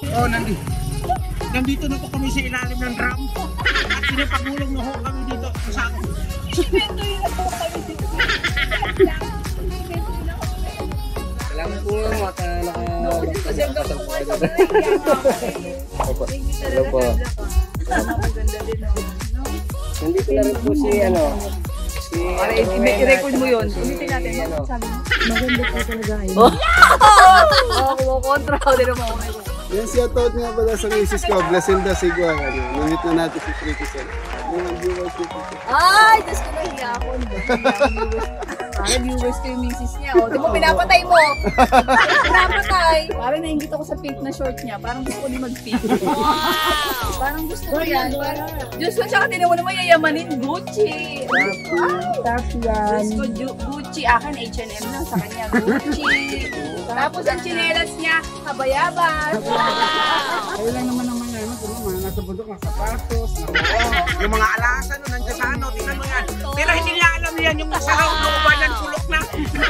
Oh, nandito na po kami sa ilalim ng drum. At sinapagulong na ho kami dito sa ako. Inventory na po kami dito. Kailangan po mga Kasi ang ganda po ito. Hello po. Maganda din. Nandito na rin po si Para i-record mo yun. Ulitin natin. Sabi mo, maganda po talaga kayo. Kumukontra ko din naman ako. Yan siya tawad nga pala sa misis ko, Blasilda Sigua. Nangit na natin si Pretty Sen. Yung viewers ko po. Ay! Diyos ko, nahiya ako. Para viewers ko yung misis niya. O, di mo pinapatay mo. Pinapatay. Parang nainggit ako sa pink na short niya. Parang gusto ko din mag-pink. Wow! Parang gusto ko yan. Diyos ko, tsaka tinan mo naman yayamanin. Gucci. Tapos yan. Diyos ko, Gucci. Akin H&M lang sa kanya. Gucci. Tapos ang tsinelas niya, kabayabas. Kayo lang naman naman yan. Mga nasa bundok, mga sapatos. Yung mga alasan no, nandiyan sa ano, tingnan mo yan. Pero hindi niya alam yan, yung nasa looban ng sulok na.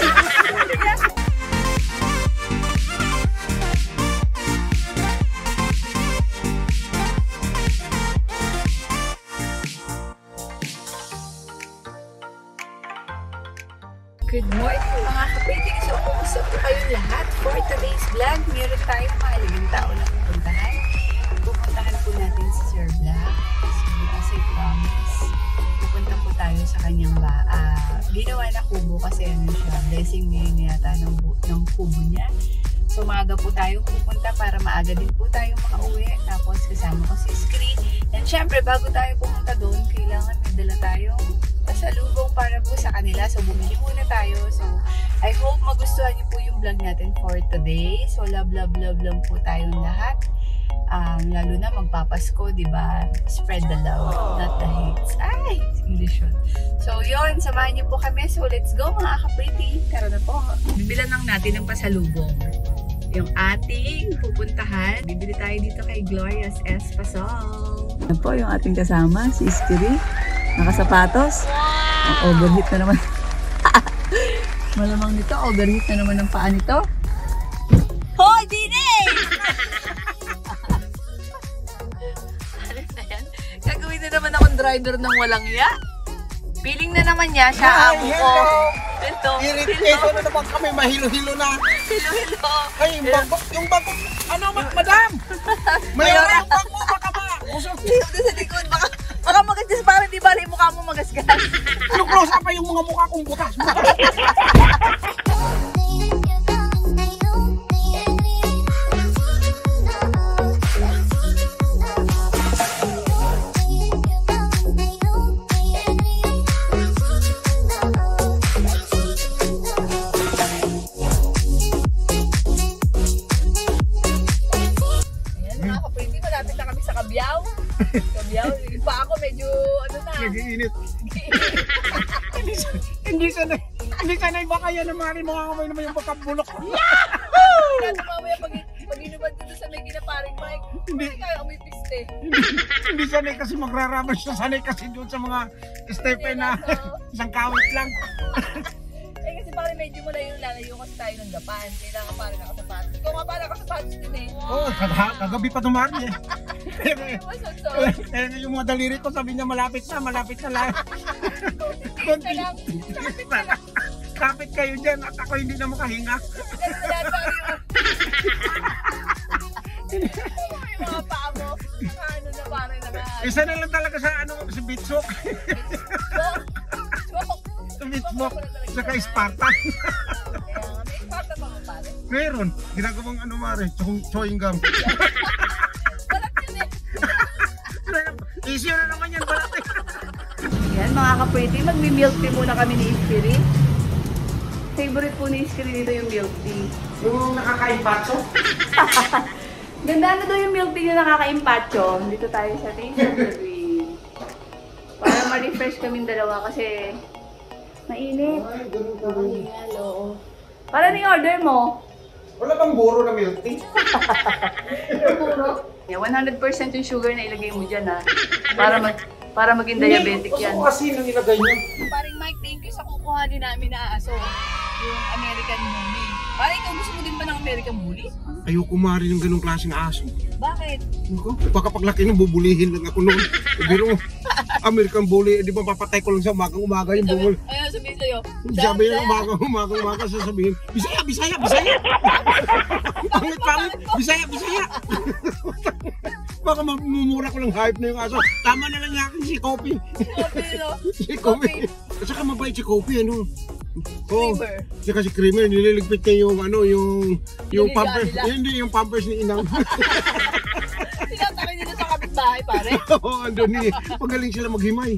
Good morning mga kapiting! So, kumusta po kayong lahat? For today's vlog, meron tayong mahalagang tao na pupuntahan. Pupuntahan po natin si Sir Black. So, as I promise, pupunta po tayo sa kanyang ginawa na kubo kasi ano siya, blessing ngayon yata ng kubo niya. So, maaga po tayong pupunta para maaga din po tayong makauwi. Tapos, kasama ko si Skri. And syempre, bago tayo pumunta doon, kailangan may dala tayong pasalubong para po sa kanila. So, bumili muna tayo. So, I hope magustuhan niyo po yung vlog natin for today. So, love lang po tayong lahat. Lalo na magpapasko, di ba? Spread the love, not the hates. Ay, English yun. So, yun, samahan niyo po kami. So, let's go mga ka-pretty. Tara na po. Bibilan lang natin ng pasalubong. Yung ating pupuntahan. Bibili tayo dito kay Gloria's Espasol. Yan po yung ating kasama, si Iskiri. Nakasapatos. Ang overheat na naman. Malamang nito, overheat na naman ng paa nito. Hoy, Dini! Ano na yan? Gagawin na naman akong driver ng walang ya. Feeling na naman niya, siya amo ko. Hello. Irritation na naman kami, mahilo-hilo na. Hello. Ay, yung bago, ano, madam? Mayroon yung bago, baka ba? Liyo doon sa likod. Baka mag-adjust para di bali mukha mo magasgas. Ano close up pa yung mga mukha kong butas? Yung pa ako medyo ano na. Nag-iinit. Hindi sanay baka yan na mari mga kamay naman yung pagkabulok. Kasi mamaya pag inubad dito sa may ginaparing mic, hindi kaya amoy piste. Hindi sanay kasi magraramas siya. Sanay kasi doon sa mga stepe na isang kawit lang. Eh kasi parang medyo malayo lalayo kasi tayo ng Japan. Kailangan parang nakasapatos. Ikaw nga parang nakasapatos din eh. Oo, kagabi pa tumari eh. Pero yung mga daliri ko sabi niya malapit na lang. Konti lang. Kapit kayo dyan at ako hindi na makahinga. Yung mga paa mo, ano na parang Isa na lang talaga sa si Bitsok. Sa Bitsok, saka Spartan. May Spartan pa mo pare? Meron, ginagawang mare, chewing gum. Balat yun eh. Easy na naman yan, balat eh. Yan mga ka-pretty, magmi-milk tea muna kami ni Iskiri. Favorite po ni Iskiri dito yung milk tea. Yung nakaka-impatso? Ganda na daw yung milk tea na nakaka-impatso. Dito tayo sa Taste of the Green. Para ma-refresh kaming dalawa kasi mainit. Ay, ganun ka rin. Oo. Para na yung order mo? Wala bang buro na milk tea? Puro. 100% yung sugar na ilagay mo dyan ha. Para maging diabetic yan. Gusto ko kasi nang ilagay niyo. Paring Mike, thank you sa kukuha din namin na aso. Yung American Mommy. Ay, ikaw gusto mo din ba ng American Bully? Ayoko mari ng ganung klaseng aso. Bakit? Ako, baka paglaki nung bubulihin lang ako noon. Biro, American Bully, di ba papatay ko lang sa umaga yung bumul. Ayun, sabihin sa'yo. Sabi niya umaga sasabihin, Bisaya, Bisaya, Bisaya! Pangit, Bisaya, Bisaya! Baka mamumura ko lang hype na yung aso. Tama na lang yakin si Kopi. Coffee, no? Si Kopi. At saka mabait si Kopi, ano? Oh, Creamer. saka si Creamer, nililigpit niya yung ano, yung Niliga pampers, nila. hindi yung pampers ni Inang. Tinatakin nila sa kapitbahay, pare. Oo, andun ni, magaling sila maghimay.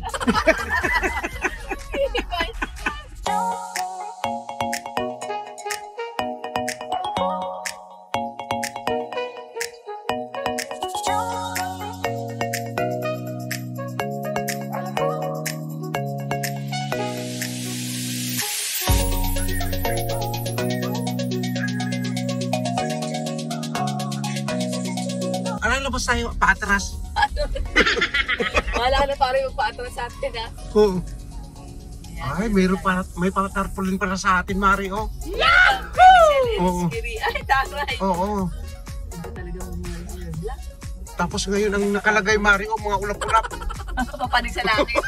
Ano labas tayo? Paatras. Wala na pare magpa-atras sa atin, ha? Oo. Ay, may tarpaulin pala sa atin, Mari, oh. Oo. Ay, taray. Oo. Ito talaga mga vlog. Tapos ngayon ang nakalagay, Mari, oh, mga ulap-ulap. Papanig sa langit.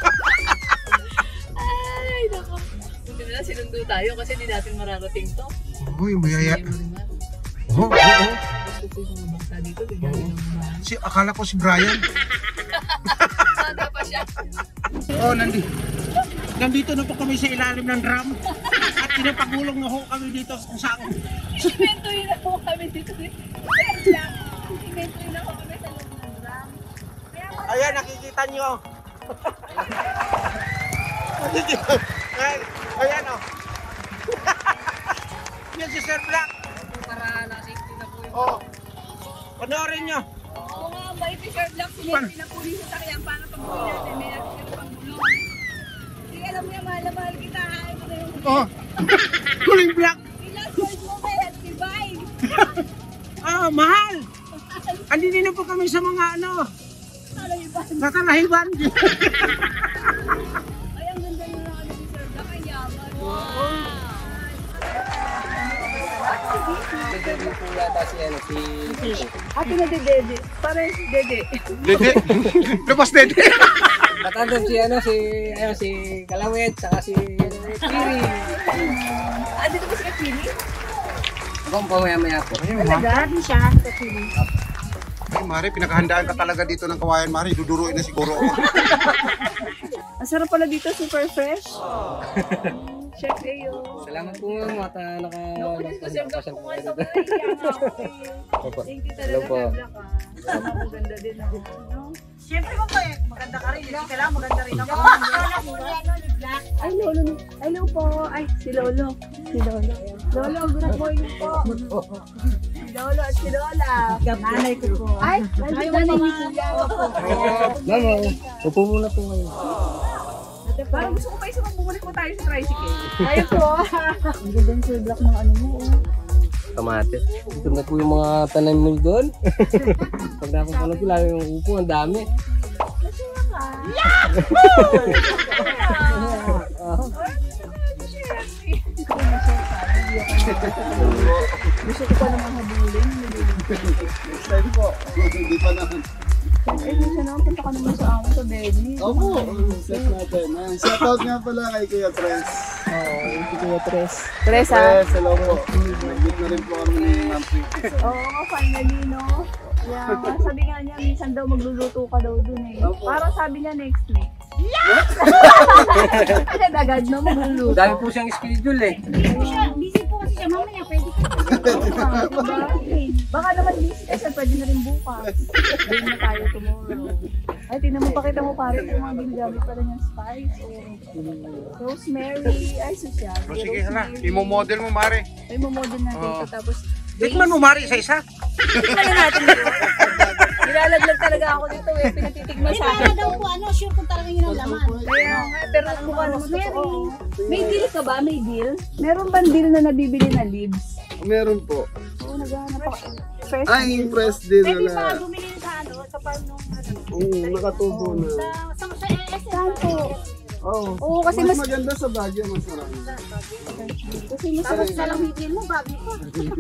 Ay, nako. Buti na lang sinundo tayo kasi hindi natin mararating to. Uy, mayaya. Hindi mo rin nga. Oo, oo. Gusto ko yung mga bangka dito, bigyan nila ng mga. Akala ko si Brian. Sanda pa siya. Oh, nandito na po kami sa ilalim ng drum. At pinapagulong na ho kami dito kung saan. Inventory na po kami dito. Inventory na po kami sa loob ng drum. Ayan, nakikita nyo. Ayan, oh. Yan si Sir Black. Para na-safety na po yung. Oh. Panoorin nyo. Oo nga, bait ni Sir Black. Sinente na po rin sa sakyan para pag-uwi natin. May natin pang gulong. Hindi alam niya, mahal na mahal kita. Ayaw mo na yung Oh. Kuling Black. ilang words mo kay Happy Vibe. Ah, mahal. Andito na po kami sa mga ano. Nakalahiban. Ay, ang ganda nyo na ano ni Sir Black. Ay, yaman. Nagdadali po yata si ano, si... Ate na Dede. Parang si Dede. Dede. Labas Dede. Katandem si ano, si Kalawet, saka si Kiri. Ah, dito ba si Kapili? Ako ang pamaya-maya po. Talaga, di siya. Kapili. Ay, Mari, pinakahandaan ka talaga dito ng kawayan, Mari. Duduruin na siguro ako. Ang sarap pala dito, super fresh. Chef Ayo. Salamat po ma'am at Nakapasyal ka po nga sa dito. bahay. Thank you talaga, Hello po. Sir Black. Ang ganda din ako. No? Siyempre mo pa maganda ka rin. Hindi ka lang, maganda rin ako. Ay, Lolo. Ay, Lolo po. Ay, si Lolo. Si Lolo. Lolo, good morning po. Si Lolo at si Lola. Nanay ko po. Ay, nanay ni Kuya. Ma'am, upo muna po ngayon. Parang gusto ko pa isa bumalik po tayo sa tricycle. Ay po. Ang ganda ng Sir Black ng ano mo. Kamatis. Ito na po yung mga tanim mo doon. Pag napapunod ko, lalo yung upo, ang dami. Gusto ko pa naman habulin. Next time po. Hindi pa naman. Ay, minsan naman punta ka naman sa amin sa Benny. Opo, set natin. Shoutout nga pala kay Kuya Tres. Oo, si Kuya Tres. Tres ha? Tres, hello po. Nag-meet na rin po kami ni Ma'am Pretty. Oo nga, finally no. Yeah, sabi nga niya, minsan daw magluluto ka daw dun eh. Opo. Parang sabi niya next week. Agad-agad no, magluluto. Ang dami po siyang schedule eh. Busy po kasi siya. Mamaya pwede ka. Baka naman busy kasi pwede na rin bukas. Doon na tayo tomorrow. Ay, tingnan mo, pakita mo pare kung mga ginagamit pala niyang spice o rosemary. Ay, social. O, sige, hala. Imo-model mo, Mari. Ay, mamodel natin ito. Tapos, Tikman mo, Mari, isa-isa. tikman na natin ito. Nilalaglag talaga ako dito eh. Pinatitigman sa Kaya akin. daw po, sure kung talaga yun ang laman. Kaya nga, pero mukha naman totoo. May deal ka ba? May deal? Meron bang deal na nabibili na leaves? Meron po. Oo, naghahanap ako. Fresh Ay, deal. impress din Pwede pa na. bumili sa sa farm nung Oo, nakatubo na. sa SS. Saan po? Oo, kasi mas mas... maganda sa Baguio, mas marami. Kasi mas... Tapos na lang bibigyan mo, bago ko.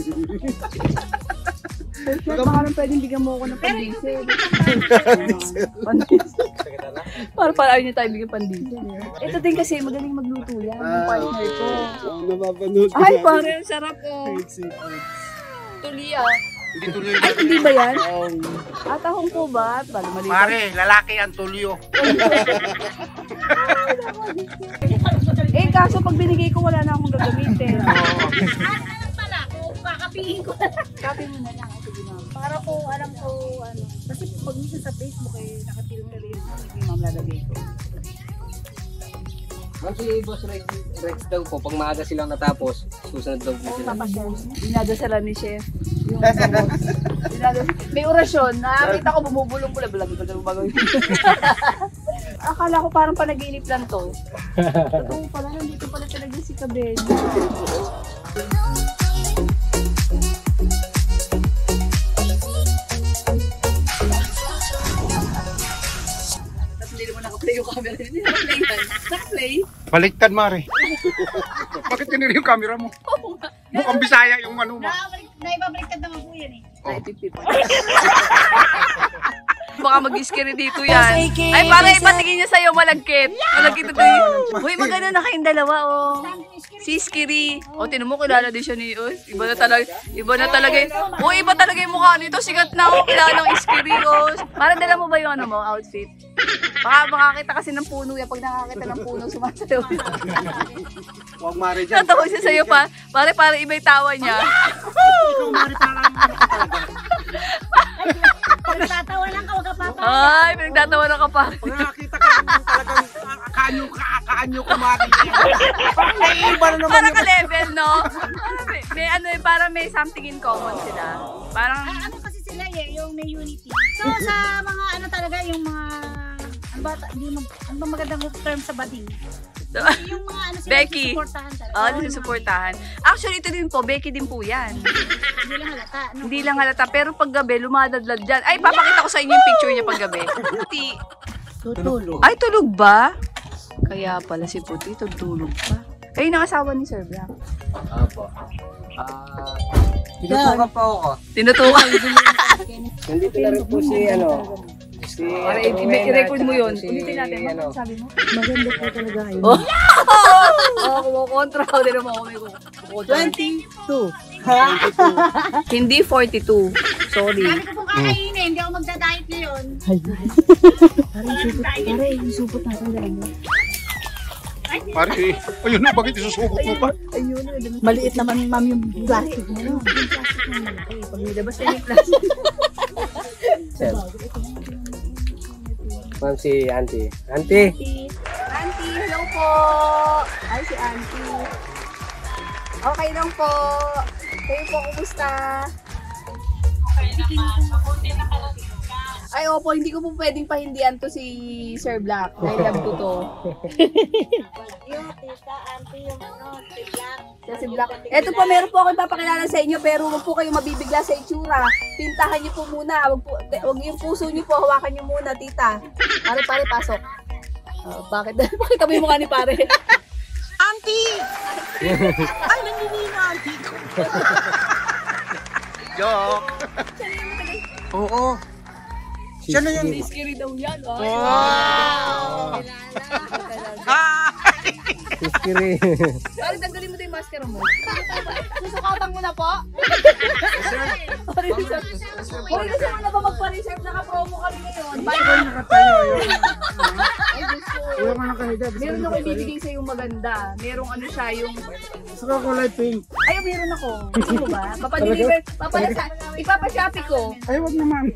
Baka nang pwedeng bigyan mo ako ng pandesal. Pandesal. Para ayaw niya tayo bigyan pandesal. Ito din kasi magaling magluto yan. Yung partner ko. Oo, napapanood ko. Ay, pare, ang sarap ko. Tulia. Hindi tuloy Ay, hindi ba yan? Atahong po ba? Balo, mali. Pare, lalaki ang tulyo. Eh, kaso pag binigay ko, wala na akong gagamitin. Ano pala, kung kakapihin ko na. Copy mo na lang. Ito ginawa. Para kung alam ko, ano. Kasi pag minsan sa Facebook, eh, nakapilter yun. Sige, ma'am, lalagay ko. Ma'am, si Boss Rex daw po, pag maaga silang natapos, susunod daw po sila. Dinadasalan ni Chef. Yung bangos. May orasyon. Nakakita ko bumubulong pula. Balag. Akala ko parang panaginip lang to. Oo pala, nandito pala talaga si Kabel. Tapos hindi naman nakaplay yung camera. Hindi nakaplay yan. Nakaplay? Baliktad, Mare. Bakit ganito yung camera mo? Mukhang Bisaya yung ano mo. Naibabaliktad naman po yan eh. Ay, tip. Baka mag-iskiri dito yan. Ay, para ipatingin niya sa'yo malagkit. Malagkit ito yun. Uy, maganda na kayong dalawa, oh. Si Iskiri. O, tinan mo, kilala din siya ni Us. Iba na talaga yun. O, iba talaga yung mukha nito. Sikat na ako, kilala ng Iskiri, Us. Parang dala mo ba yung ano mo, outfit? Baka makakita kasi ng puno yan. Pag nakakita ng puno, sumasayaw. Huwag, Mare, dyan. Natawa siya sa'yo pa. Para iba yung tawa niya. Ikaw, Mare, parang Nagtatawa lang ka, huwag ka papa. Ay, pinagtatawa na ka pa. pag nakakita ka naman talagang kaanyo ko, Mare. Parang naiiba na naman Parang ka-level, no? May ano eh, parang may something in common sila. Parang, Ano kasi sila eh, yung may unity. So sa mga ano talaga, yung mga, ano ba, ano ba magandang term sa bading? Yung mga ano sila, Becky. susuportahan talaga. nasusuportahan. Actually, ito din po, Becky din po yan. Hindi lang halata. No? Hindi lang halata, pero pag gabi, lumadadlad dyan. Ay, papakita ko sa inyo yung picture niya pag gabi. Puti. Tutulog. Ay, tulog ba? Kaya pala si Puti, tulog pa. Ay, nangasawa ni Sir Black. Apo. Tinutukan pa ako. Tinutukan. Nandito na rin po si, ano, si... Para i-record mo yun. Ulitin natin. Ano sabi mo? Maganda po talaga kayo. Oo, kumukontra. Hindi naman ako may kukontra. 22. Ha? Hindi 42. Sorry. Sabi ko pong kakainin, hindi ako magda-diet ngayon. Pare, supot natin dalawa. Pare, ayun na, bakit isusubok mo pa? Maliit naman ma'am yung plastic mo. Yung plastic na malaki. Pag nilabas na yung plastic. Sir. Ma'am, si Auntie. Auntie! Auntie, hello po! Ay, si Auntie. Okay lang po. Kayo po, kumusta? Ay, opo, hindi ko po pwedeng pahindihan to si Sir Black. Dahil love ko to. Yung tita, auntie, yung ano, si Black. Si Black. Eto po, meron po akong papakilala sa inyo, pero huwag po kayong mabibigla sa itsura. Pintahan niyo po muna. Huwag yung puso niyo po, hawakan niyo muna, tita. Pare, pasok. Bakit? Bakit kami mukha ni pare? Auntie! Ay, nanginina, auntie ko. Joke. Oo. Siya na yun. Scary daw yan. Wow! Ah! Iskiri. Pare, tanggalin mo din yung maskara mo. Susukatan mo na po. Pare, kasi mo na ba magpa-reserve? Naka-promo kami ngayon. Ikaw nakatayo. Ay, gusto. Ayaw ka nakahiga. Meron ako ibibigay sa yung maganda. Merong ano siya, yung... Saka kulay pink. Ay, meron ako. Gusto mo ba? Papadeliver. Ipapashopee ko. Ay, wag naman.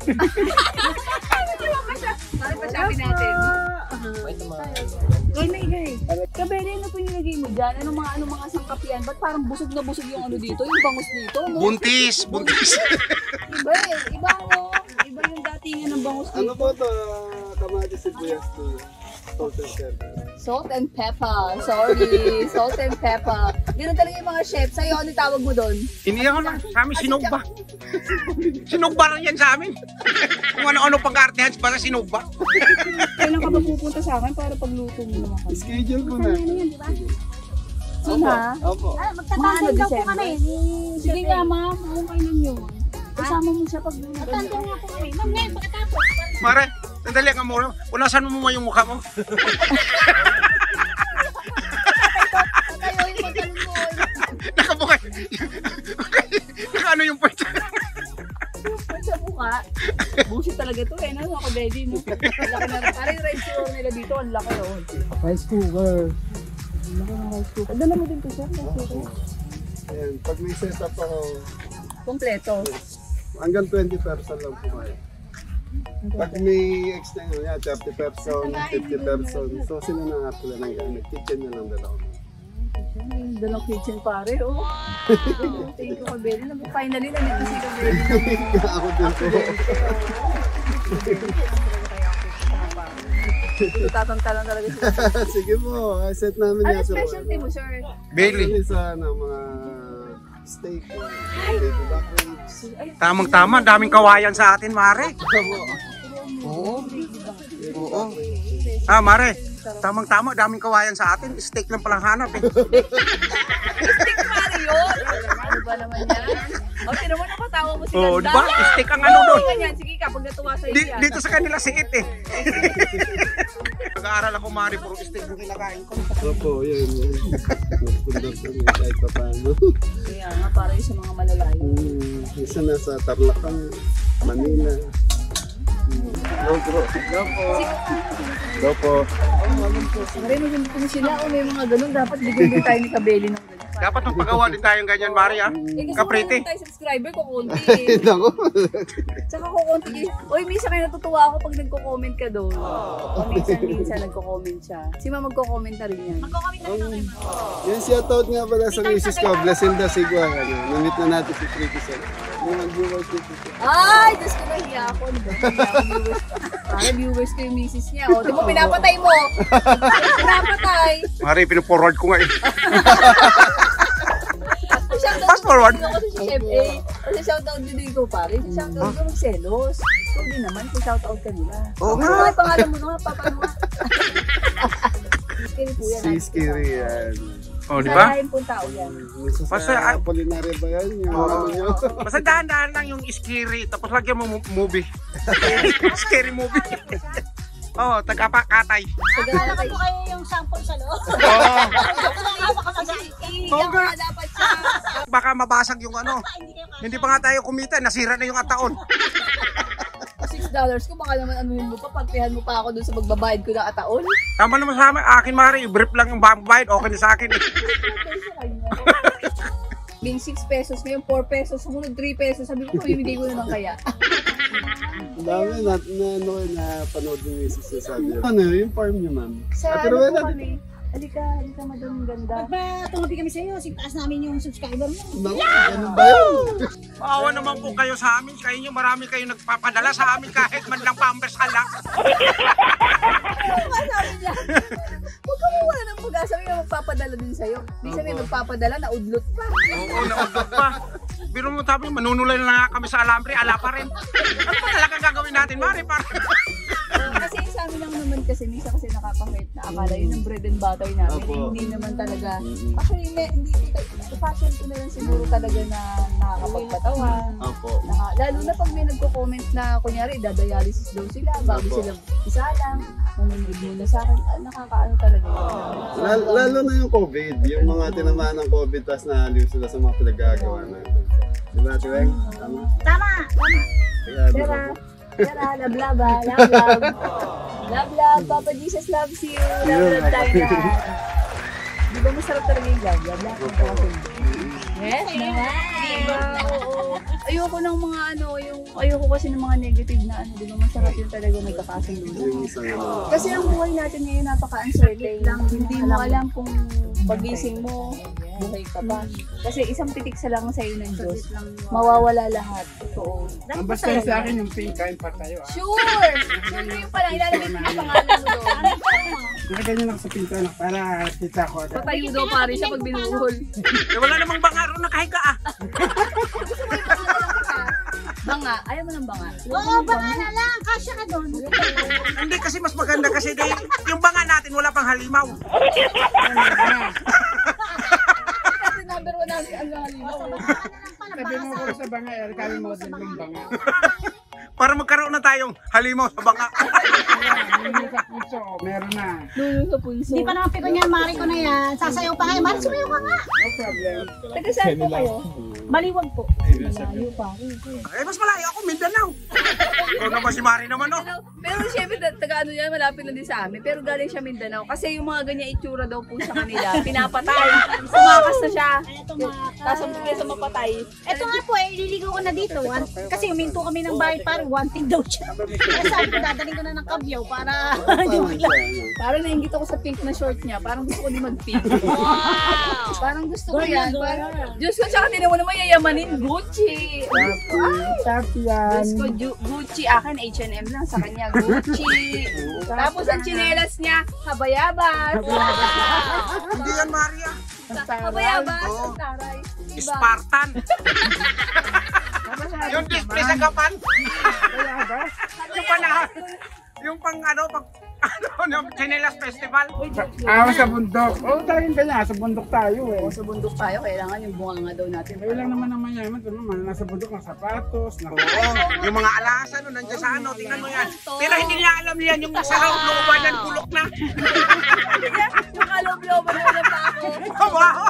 Pare, pa-shopee natin. Gay na igay. Kabele, ano po yung nilagay mo dyan? Anong mga sangkap yan? Ba't parang busog na busog yung ano dito? Yung bangus dito? No? Buntis. Iba eh. Iba ano? Iba yung datingan ng bangus Ano dito. po to? Kamatis sibuyas to. Total service. Salt and pepper. Sorry. Salt and pepper. Ganun talaga yung mga chef. Sa'yo, ano tawag mo doon? Iniyak ko lang. Sa amin, sinog ba? Sinugba lang yan sa amin. Kung ano-ano pang artihan, basta sinugba. Kailan ka ba pupunta sa akin para pagluto mo naman kami? Schedule ko na. Ano yan, di ba? Sige ha? Opo. Ah, magtatandem daw po kami. Sige nga ma'am, kung kailan yun. Kasama mo siya pag Magtatandem nga po kami. Ma'am, ngayon pagkatapos. Mare, sandali ka muna. Punasan mo yung mukha mo. Tayo yung pagkalun mo. Nakabukay. Nakaano yung point? Sa mukha. Bullshit talaga to eh. Nasa ako ready no? Ang laki na. Parang yung rice cooker nila dito. Ang laki oh. Rice cooker. Ang laki ng rice cooker. Dala mo din to sir. Rice cooker. Ayan, pag may setup ako, Kompleto. hanggang 20 person lang po kayo. Pag may extend nyo, 30 person, 50 person, so sila na nga sila ng gamit. Kitchen nyo lang dalawa. Yung dalang kitchen pare oh. Thank you Kabeli. Finally, nandito si Kabeli. Ako din po. Tatantalan talaga siya. Sige po, set namin Ano yan sa specialty mo sir? Bailey. Actually sa mga steak, baby back ribs. Tamang-tama, daming kawayan sa atin, Mare. Oo. Oo. Ah, Mare, tamang-tama, daming kawayan sa atin. Steak lang palang hanap eh. Mario! Ano ba naman yan? O, tinan mo napatawa mo si Oo, Ganda. di ba? Steak ang ano doon. Ganyan, sige ka, pag natuwa sa'yo yan. Dito sa kanila siit eh. Nag-aaral ako, Mare, puro steak yung kinakain ko. Opo, yun. Nagpundar kami kahit pa paano. Kaya nga, para yung sa mga malalayo. Isa nasa Tarlacan, Manila. Go po. Go po. Marinig mo sila, o may mga ganun, dapat bigyan din tayo ni Kabeli ng ganun. Dapat magpagawa din tayong ganyan, Mare, ha? Eh, kasi Kapriti. wala tayo subscriber ko konti eh. Nako. Tsaka ko konti. Uy, minsan kayo natutuwa ako pag nagko-comment ka doon. O minsan nagko-comment siya. Si Ma magko-comment na rin yan. Magko-comment na rin kami. Yung shoutout nga pala sa misis ko, Blasilda Sigua. Namit na natin si Pretty Sen. Mga viewers ko. Ay, Diyos ko, nahiya ako. Ano ba? Nahiya ako, viewers. Para viewers ko yung misis niya. O, di mo, pinapatay mo. Pinapatay. Mare, pinuforward ko nga eh. Shoutout Fast forward. din ako sa Chef A. Kasi shoutout din ko pare. Si shoutout ko magselos. So, di naman, si shoutout ka nila. Oo Ano nga. nga, pangalan mo nga, papaano nga. Scary po yan. Si Skiri yan. Oh, di ba? Sarahin pong tao yan. Basta Basta, sa Apolinaria ba yan? Yung ano nyo? Basta dahan-dahan lang yung scary, tapos lagyan mo movie. Scary movie. Oh, tagapakatay. Akala ko po kayo yung sample sa loob. Oo. Iiyak ka dapat siya. Baka mabasag yung ano. Hindi kayo Hindi pa nga tayo kumita, nasira na yung ataon. $6 ko, baka naman anuhin mo pa, pagpihan mo pa ako dun sa magbabayad ko na ataon. Tama naman sa amin, akin Mari, i-brief lang yung bayad, okay na sa akin eh. Being 6 pesos, ngayon 4 pesos, sumunod 3 pesos, sabi ko, pamimigay ko naman kaya. Ang dami na panood yung misis sa sabi. Ano yung farm nyo, ma'am? Sa Ah, ano pero po wala. kami, halika madaming ganda. Pag ba tumabi kami sa iyo, taas namin yung subscriber mo. Naku, ganun ba yun? Maawa naman po kayo sa amin, kayo nyo marami kayo nagpapadala sa amin kahit man lang pampers ka lang. Ano nga sabi niya? Huwag ka mawala ng pag-asa, may magpapadala din sa'yo. Minsan may magpapadala, naudlot pa. Oo, naudot pa. Biro mo sabi, manunulay na nga kami sa alambre, ala pa rin. Ano ba talaga gagawin natin, Mari? Kasi sa amin lang naman kasi, minsan kasi nakaka-hurt na akala yun ang bread and butter namin. Opo. Hindi naman talaga. Actually, hindi passion ko na lang siguro talaga na nakakapagpatawa. Opo. Lalo na pag may nagko-comment na kunyari, dadialysis daw sila, bago Opo. sila isa lang, nanonood muna sa akin, nakakaano talaga. Lalo na yung COVID, yung mga tinamaan ng COVID, tapos nahaliw sila sa mga pinagagawa natin. Diba, Tiweng? Tama? Tama, tama. Kaya, di ba? Tara, love love ah, love love. Love love, Papa Jesus loves you. Love love tayo lahat. Di ba masarap talaga yung love love? Lahat ng kawasan. Yes, naman. Diba? Oo. Ayoko ng mga ano, ayoko kasi ng mga negative na ano, di ba masarap yung talaga nagkakasundo. Yung isang ano. Kasi ang buhay natin ngayon napaka-uncertain. Hindi mo alam kung pagising mo, buhay ka pa. Kasi isang pitik sa lang sa'yo ng Diyos, mawawala lahat. Totoo. Ang basta yung sa akin yung pink, kain pa tayo. Sure! Sure yung pala, ilalagay mo yung pangalan mo doon. Nakaganyan ako sa pinto anak para kita ko. Patayo daw pare siya pag binuhol. Eh, wala namang bangaro na kahiga ah. Banga. Ayaw mo ng banga. Oo, baka na lang. Kasya ka doon. Hindi kasi mas maganda kasi yung banga natin wala pang halimaw. Kasi number 1 namin ang halimaw. Sabi mo ko sa banga, kami mo din ng banga. Para magkaroon na tayong halimaw sa banga. Yung sa puso, meron na. Lulong sa punso. Hindi pa naman piko niyan, Mari ko na yan. Sasayaw pa kayo. Mari, sumayaw ka nga. No problem. Taga saan po kayo? Maliwag po. Malayo pa. Eh mas malayo ako, Mindanao. Ikaw naman si Mari naman, no? Pero syempre, taga ano yan, malapit na din sa amin. Pero galing siya Mindanao. Kasi yung mga ganyan itsura daw po sa kanila, pinapatay. Sumakas na siya. Kaya tumakas. Tapos sa mapatay. Ito nga po, ililigo ko na dito. Kasi huminto kami ng bahay para wanting daw siya. Kaya sabi ko, dadaling ko na ng kabyaw para joke lang. Parang nainggit ako sa pink na short niya. Parang gusto ko din mag-pink. Wow! Parang gusto ko yan. Parang, Diyos ko, tsaka tinan mo naman yayamanin. Gucci! Sapi yan. Diyos ko, Gucci. Akin, H&M lang. Sa kanya, Gucci. Tapos ang tsinelas niya, habayabas. Wow! Hindi yan, Maria. Habayabas. Oo. Ang taray. Diba? Spartan. Yung display sa kapan. Yung panahon. Yung pang ano, yung Chinelas Festival. Sa bundok. Oo, talagang ganyan. Sa bundok tayo eh. Sa bundok tayo, kailangan yung bunga nga daw natin. Kayo lang naman ang mayaman. Ito naman, nasa bundok, ng sapatos, Oo, yung mga alasan, no, nandiyan sa ano, tingnan mo yan. Pero hindi niya alam yan, yung nasa looban yan, kulok na. Yung kaloob-looban na wala pa ako. Wow!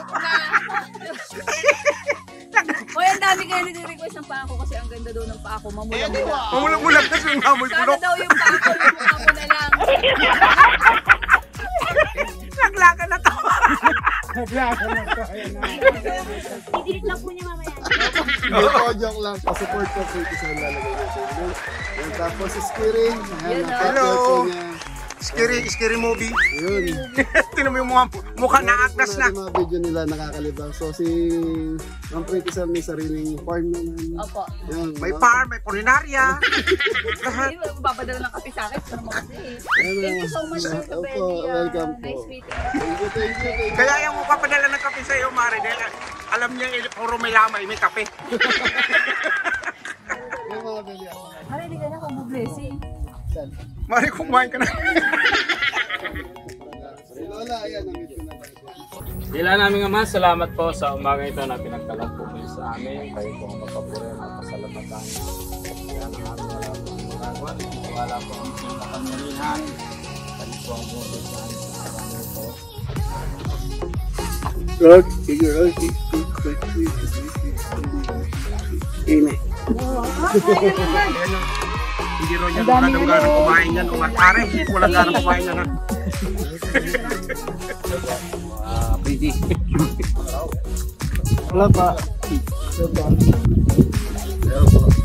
Hoy, ang dami kayo nag-request ng pako kasi ang ganda daw ng pako. Mamula-mula. Mumulang-mulang kasi yung amoy Sana kulok. daw yung pako yung mukha mo na lang. Naglaga na to. Naglasa na ito. Ayan na. Idilit lang po niya mamaya. Ito, joke lang. Pa-support ko po ito sa lalagay natin. Yan, tapos skiring. Ayan, ang Hello. catcher po niya. Scary movie. Yun. Tinan mo yung mga mukha na agdas na. Yung mga video nila nakakalibang. So si Ma'am Pretty Sam may sariling farm naman. Opo. Yun, May no? farm, may kulinarya. Lahat. Hindi mo babadala ng kape sa akin. Pero kasi. Ayun Thank na. you so much, Sir Opo, Capelli. welcome po. Nice meeting you. Thank you, thank you, thank you. Kaya yung papadala ng kape sa iyo, Mari, dahil alam niya, puro may lamay, may kape. Yung mga beli ako. Mari, hindi ka na kung blessing. Mari, kumain ka na. Si Lola, ayan, ang video na tayo. Dila namin Ama, salamat po sa umaga ito na pinagkalat po kayo sa amin. Kayo po ang magpapuri at pasalamatan. Kaya na kami wala po ang magagawa. Wala po ang pinakapangyarihan. Kayo po ang buhay sa amin sa marami po. Rod, figure out. Ini. Hindi ro yan, wala nang ganang kumain yan. Pare, wala ganang kumain yan. Pretty. Wala pa.